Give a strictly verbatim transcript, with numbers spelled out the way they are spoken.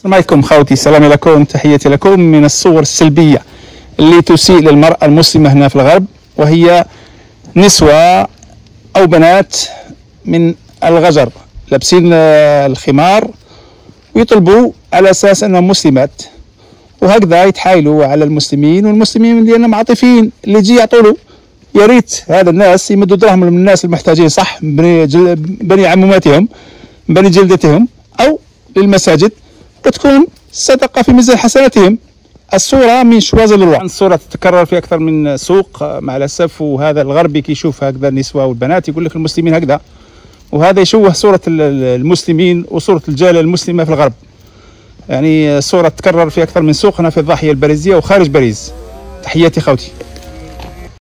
السلام عليكم خوتي، السلام عليكم، تحياتي لكم. من الصور السلبية اللي تسيء للمرأة المسلمة هنا في الغرب، وهي نسوة أو بنات من الغجر لابسين الخمار ويطلبوا على أساس أنهم مسلمات، وهكذا يتحايلوا على المسلمين، والمسلمين ديالنا عاطفيين اللي يجي يعطوا له. يا ريت هذا الناس يمدوا دراهم للناس المحتاجين، صح، بني, جل... بني عموماتهم، بني جلدتهم، أو للمساجد، وتكون صدقة في ميزان حسناتهم. الصورة من شوازل الروح. الصورة تتكرر في أكثر من سوق مع الأسف، وهذا الغربي كيشوف هكذا النسوة والبنات يقول لك المسلمين هكذا، وهذا يشوه صورة المسلمين وصورة الجالية المسلمة في الغرب. يعني الصورة تتكرر في أكثر من سوق هنا في الضاحية الباريزية وخارج باريس. تحياتي خوتي.